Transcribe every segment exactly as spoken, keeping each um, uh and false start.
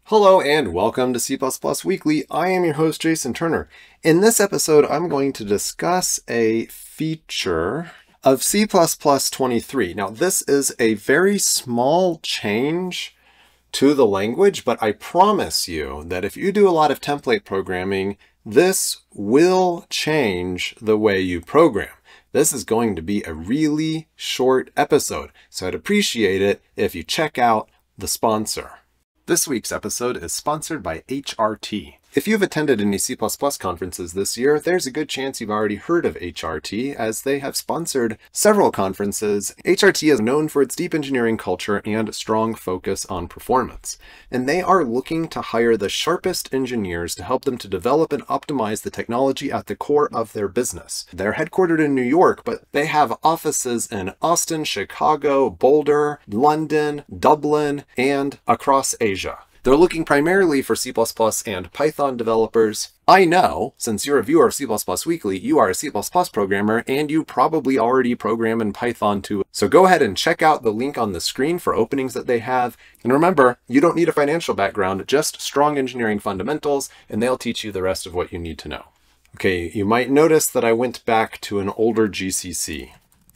Hello and welcome to C plus plus Weekly. I am your host, Jason Turner. In this episode, I'm going to discuss a feature of C plus plus twenty-three. Now, this is a very small change to the language, but I promise you that if you do a lot of template programming, this will change the way you program. This is going to be a really short episode, so I'd appreciate it if you check out the sponsor. This week's episode is sponsored by H R T. If you've attended any C plus plus conferences this year, there's a good chance you've already heard of H R T, as they have sponsored several conferences. H R T is known for its deep engineering culture and strong focus on performance, and they are looking to hire the sharpest engineers to help them to develop and optimize the technology at the core of their business. They're headquartered in New York, but they have offices in Austin, Chicago, Boulder, London, Dublin, and across Asia. They're looking primarily for C plus plus and Python developers. I know, since you're a viewer of C plus plus Weekly, you are a C plus plus programmer, and you probably already program in Python too. So go ahead and check out the link on the screen for openings that they have. And remember, you don't need a financial background, just strong engineering fundamentals, and they'll teach you the rest of what you need to know. Okay, you might notice that I went back to an older G C C.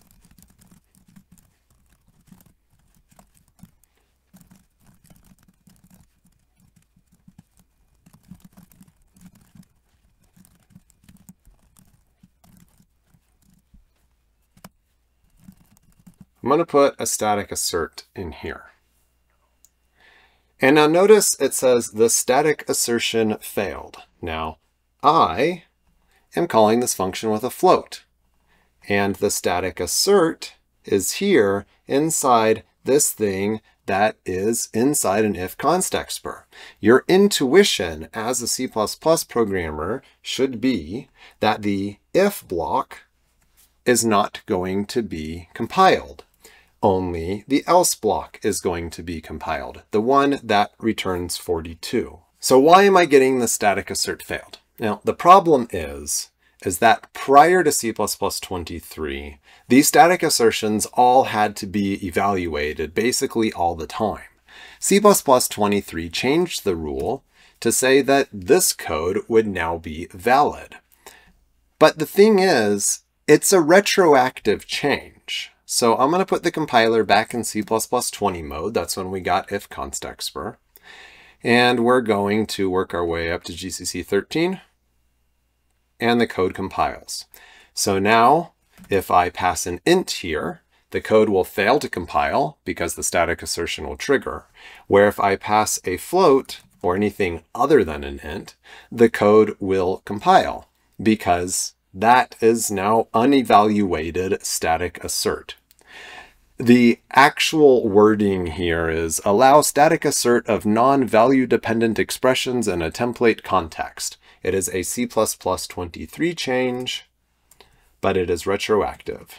I'm going to put a static assert in here. And now notice it says the static assertion failed. Now, I am calling this function with a float. And the static assert is here inside this thing that is inside an if const expr. Your intuition as a C plus plus programmer should be that the if block is not going to be compiled. Only the else block is going to be compiled, the one that returns forty-two. So why am I getting the static assert failed? Now, the problem is, is that prior to C plus plus twenty-three, these static assertions all had to be evaluated basically all the time. C plus plus twenty-three changed the rule to say that this code would now be valid. But the thing is, it's a retroactive change. So I'm going to put the compiler back in C plus plus twenty mode. That's when we got if const expr. And we're going to work our way up to G C C thirteen. And the code compiles. So now, if I pass an int here, the code will fail to compile because the static assertion will trigger. Where if I pass a float or anything other than an int, the code will compile because that is now unevaluated static assert. The actual wording here is allow static assert of non-value dependent expressions in a template context. It is a C plus plus twenty-three change, but it is retroactive.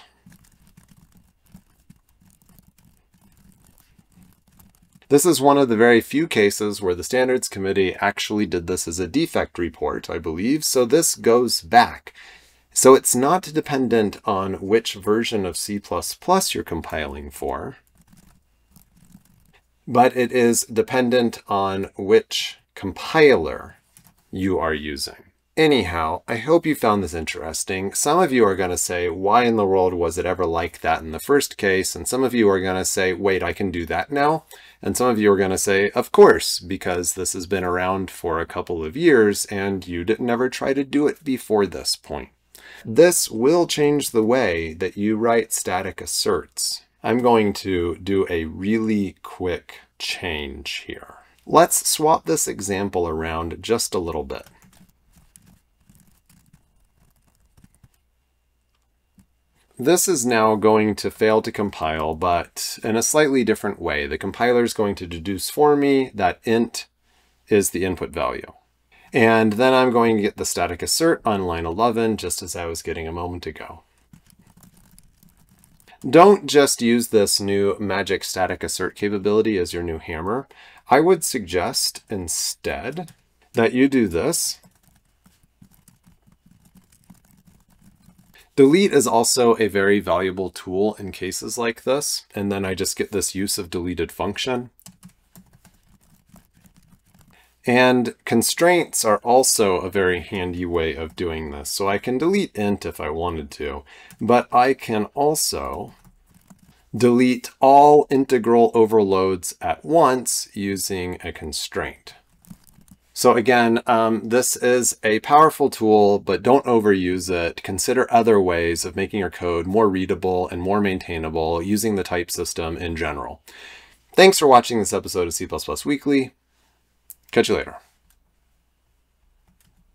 This is one of the very few cases where the standards committee actually did this as a defect report, I believe, so this goes back. So it's not dependent on which version of C plus plus you're compiling for, but it is dependent on which compiler you are using. Anyhow, I hope you found this interesting. Some of you are going to say, why in the world was it ever like that in the first case? And some of you are going to say, wait, I can do that now. And some of you are going to say, of course, because this has been around for a couple of years and you didn't ever try to do it before this point. This will change the way that you write static asserts. I'm going to do a really quick change here. Let's swap this example around just a little bit. This is now going to fail to compile, but in a slightly different way. The compiler is going to deduce for me that int is the input value. And then I'm going to get the static assert on line eleven, just as I was getting a moment ago. Don't just use this new magic static assert capability as your new hammer. I would suggest instead that you do this. Delete is also a very valuable tool in cases like this. And then I just get this use of deleted function. And constraints are also a very handy way of doing this. So I can delete int if I wanted to, but I can also delete all integral overloads at once using a constraint. So again, um, this is a powerful tool, but don't overuse it. Consider other ways of making your code more readable and more maintainable using the type system in general. Thanks for watching this episode of C plus plus Weekly. Catch you later.